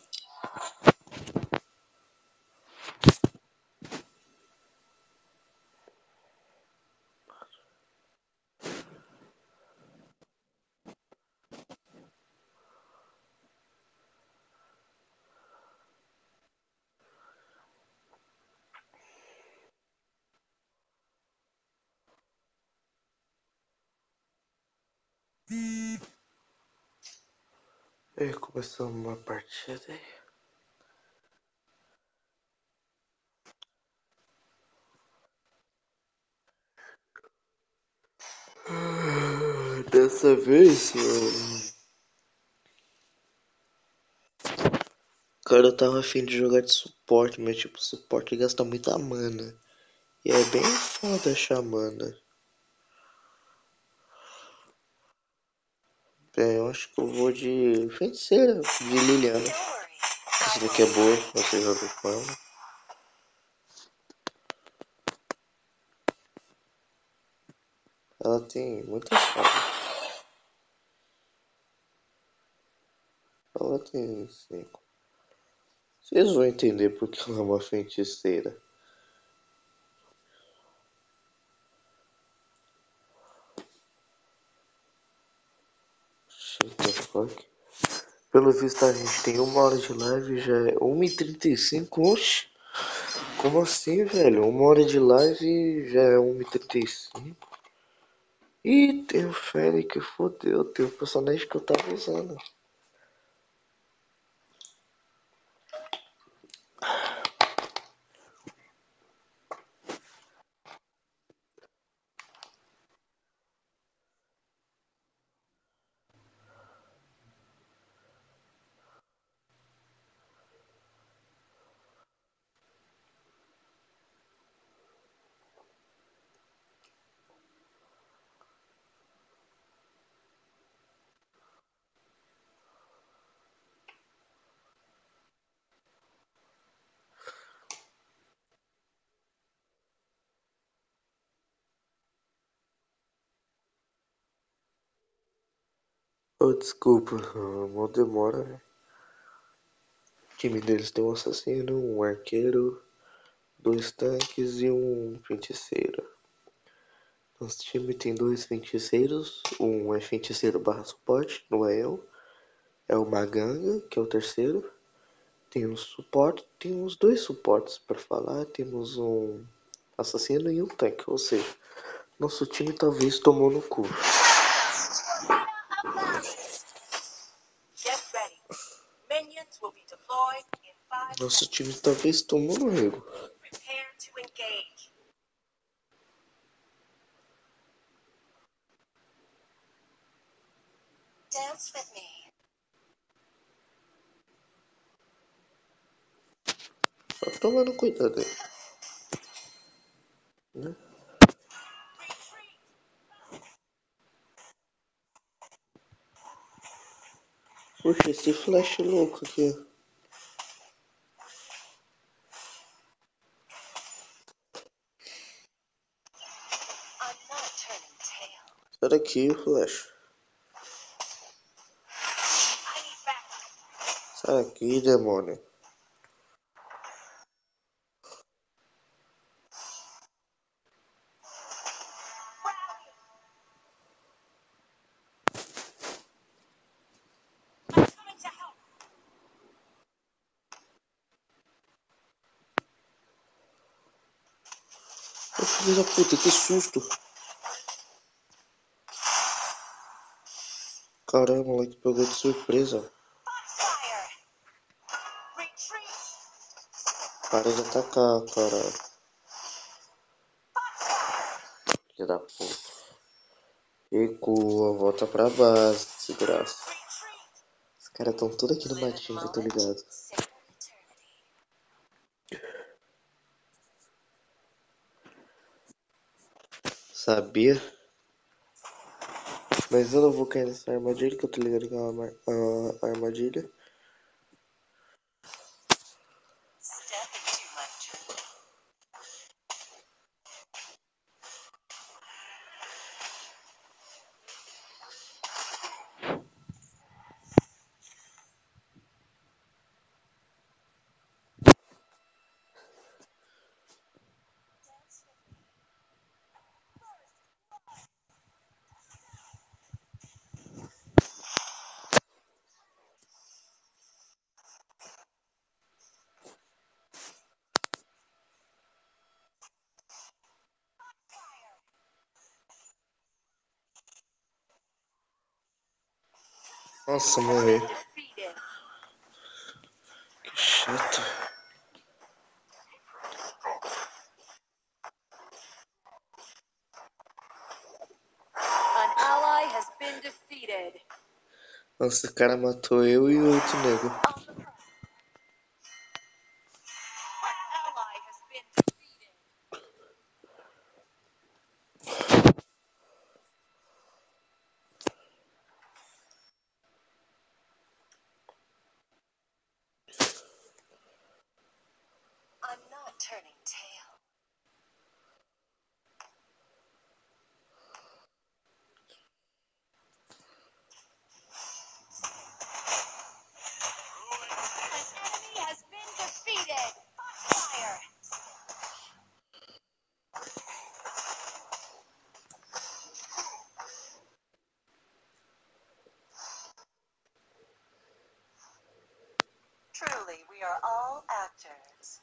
E começamos uma partida aí. Dessa vez, mano. Cara, eu tava afim de jogar de suporte, mas tipo, suporte gasta muita mana. E é bem foda achar mana. É, eu acho que eu vou de feiticeira, de Liliana. Essa daqui é boa, você já viu com ela. Ela tem muitas fadas. Ela tem cinco. Vocês vão entender porque ela é uma feiticeira. Shut the fuck. Pelo visto a gente tem uma hora de live, já é uma e trinta e cinco. Oxi. Como assim, velho? Uma hora de live já é uma e trinta e cinco. Ih, tem o Fennec, fodeu, tem o personagem que eu tava usando. Oh, desculpa, mó demora, né? O time deles tem um assassino, um arqueiro, dois tanques e um feiticeiro. Nosso time tem dois feiticeiros, um é feiticeiro barra suporte, não é eu. É o Maganga, que é o terceiro. Tem um suporte, tem uns dois suportes para falar. Temos um assassino e um tanque, ou seja, nosso time talvez tomou no cu. Get ready. Minions will be deployed in five Nosso seconds. time talvez tomou no rego. Prepare to engage. Dance with me. Só tomando cuidado aí, né? Puxa, esse flash louco aqui. I'm not turning tail. Sai daqui, flash. I need backup. Sai daqui, demônio. I'm coming to help. Ô, filho da puta, que susto. Caramba, moleque, pegou de surpresa. Foxfire. Retreat. Para de atacar, caralho. Foxfire. Filho da puta. Recua, volta pra base, desgraça. Retreat. Os caras tão tudo aqui no Live in matinho, the que eu tô moment, ligado. savor eternity. Sabia? Mas eu não vou cair nessa armadilha, que eu tô ligado que é uma a, a armadilha. Step into my journey. Nossa, morri. Defeated. Que chato. An ally has been defeated. Nossa, o cara matou eu e o outro nego. On the prowl. An ally has been defeated. I'm not turning tail. An enemy has been defeated. Foxfire. Truly, we are all actors.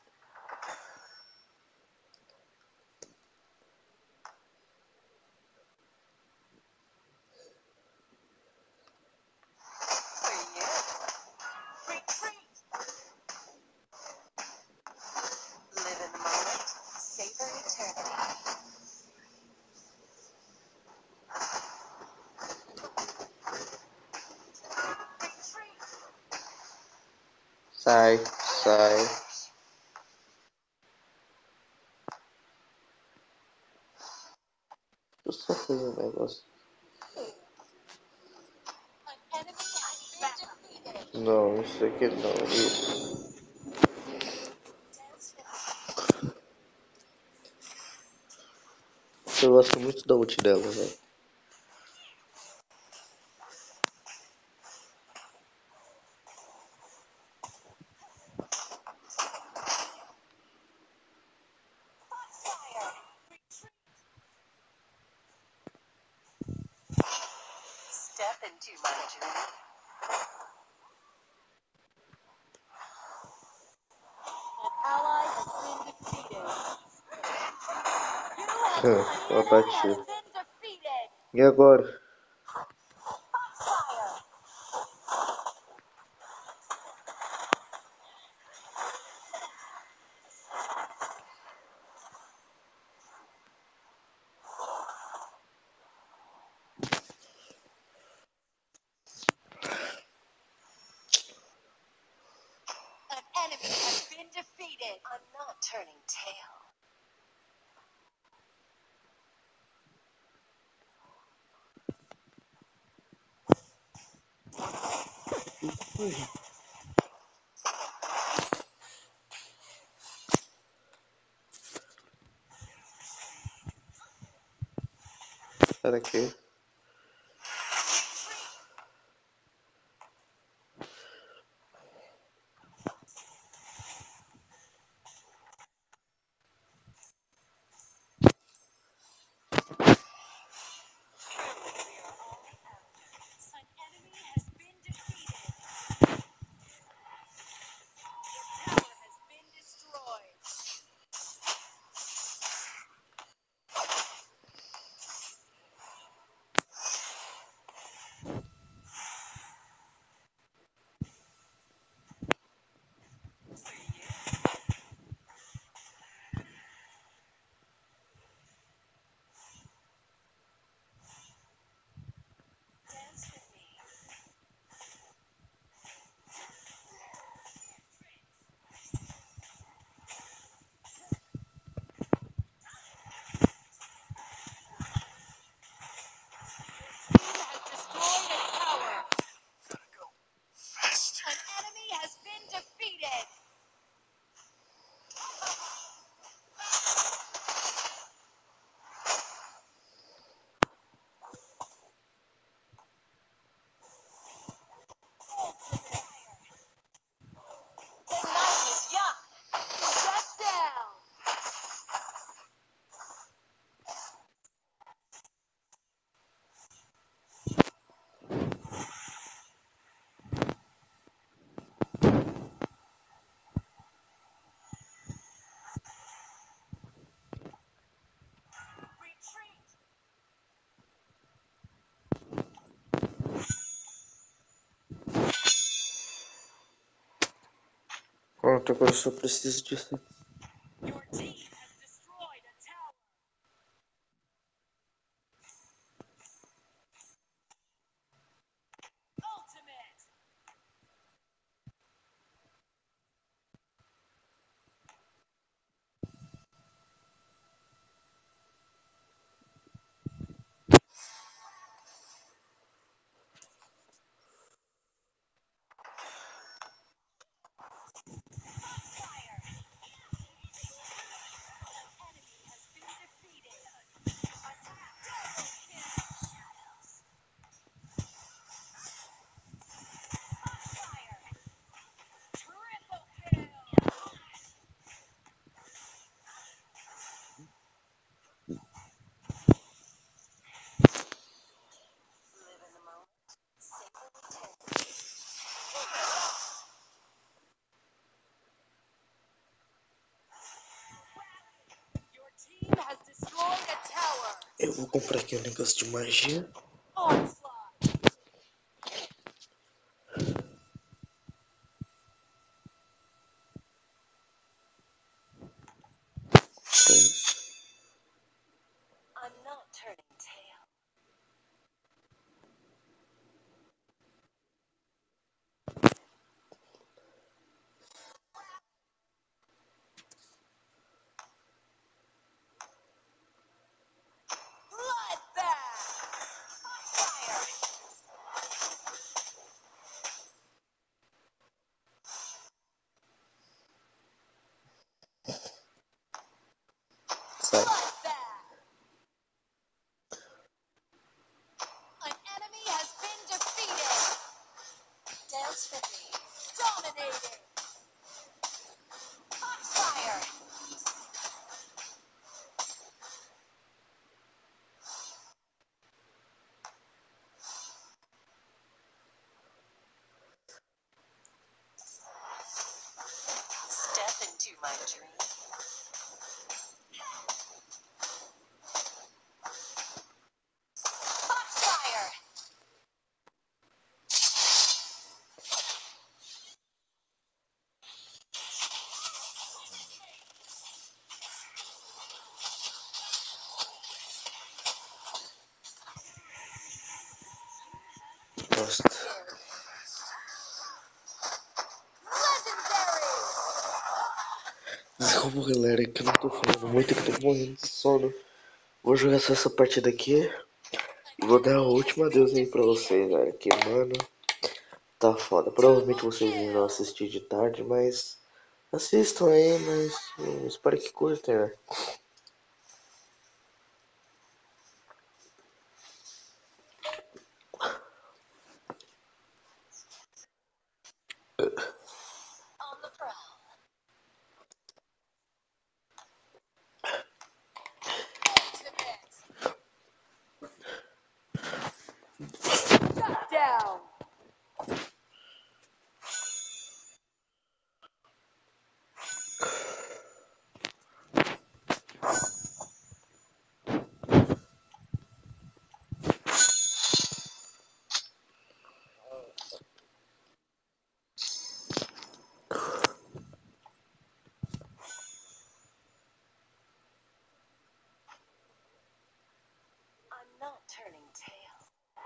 Sai, sai. Eu só fiz um negócio. An enemy has been defeated. Não, isso aqui não. Isso. Eu gosto muito da ult dela, velho. Step into my journey. An ally has been defeated. You have Hum, an ela enemy partiu. has been defeated. E agora? Fire. An enemy has been defeated. I'm not turning tail. Sai daqui. An enemy has been defeated. Your tower has been destroyed. Dance with me. Team has destroyed a tower. An enemy has been defeated. The night is young. Shut down. Retreat. Pronto, agora eu só preciso disso. Your team has destroyed a tower. Ultimate. Fire. An enemy has been defeated. Attack. Double kill. Fire. Triple kill. Live in the moment. Savor eternity. Your team has destroyed a tower. Eu vou comprar aqui um negócio de magia. Onslaught. Só isso. I'm not turning tail. sai. An enemy has been defeated. Dance with me. Dominating. Foxfire. Step into my dream. Foxfire. Gosto. Legendary. Desculpa, galera, que eu não tô falando muito, que eu tô morrendo de sono. Vou jogar só essa partida aqui e vou dar a última adeus aí pra vocês, velho. Que, mano, tá foda. Provavelmente vocês irão assistir de tarde, mas assistam aí, mas hum, espero que curtem, né? On the prowl. Ultimate. Shut down. I'm not turning tail.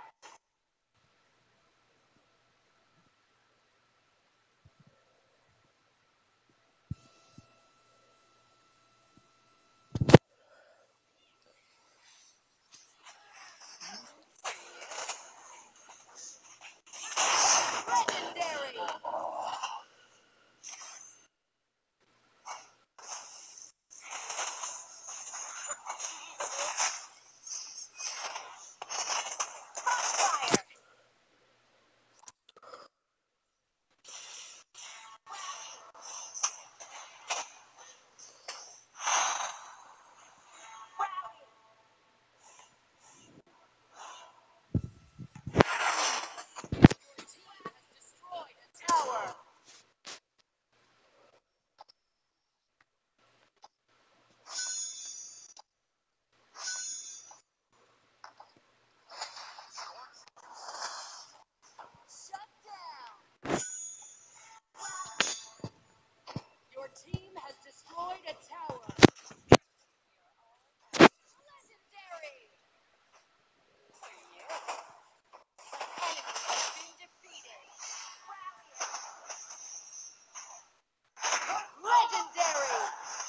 Legendary. Foxfire. Destroyed a tower. Shut down. Your team has destroyed a tower. Legendary. For you. An enemy has been defeated. Legendary.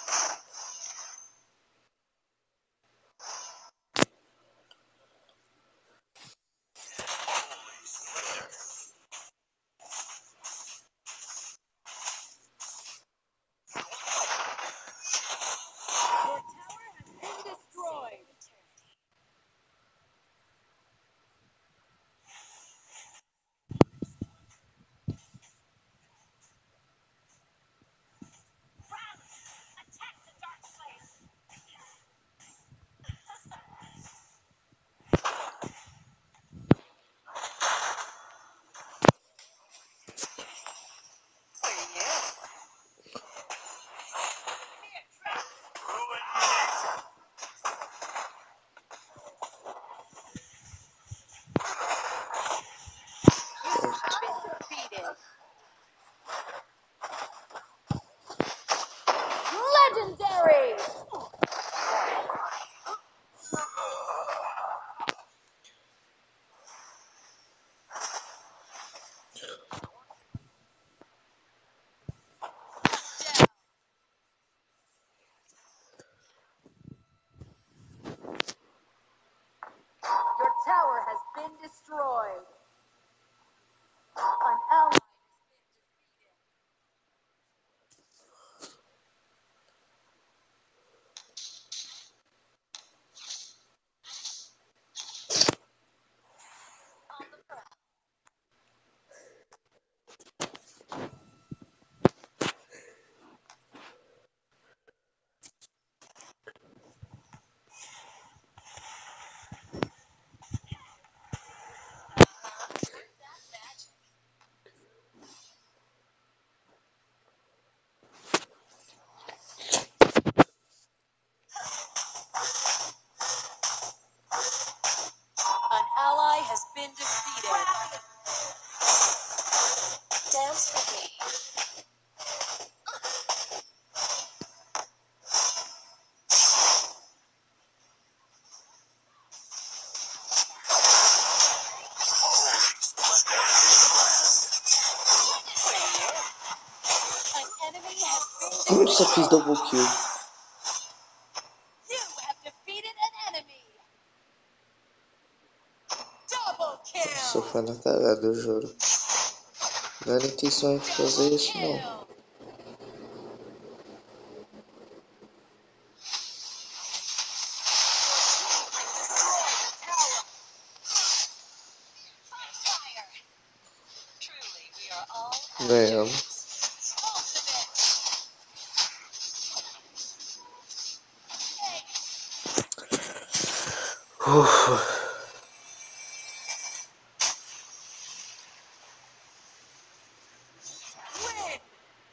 Your tower has been destroyed. Attack the Dark Slayer. For you. Gosto. Been defeated. Legendary. Down. Your tower has been destroyed. An ally has been defeated. Só fiz double kill. You have defeated an enemy. Double Só kill. foi na cagada, eu juro. Não era intenção de fazer Double isso, não. kill. Truly, we are all Ganhamos. Ufa. Win.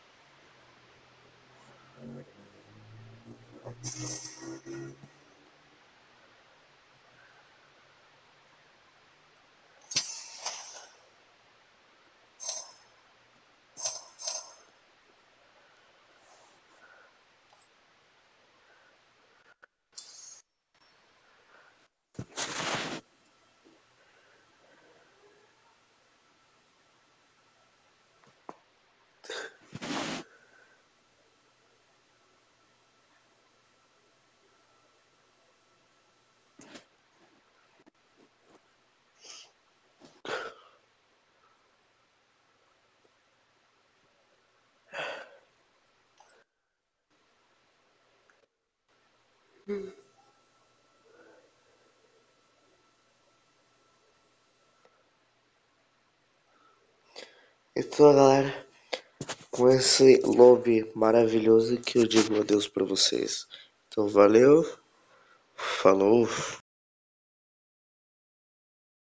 Então, galera, com esse lobby maravilhoso que eu digo adeus pra vocês. Então, valeu, falou.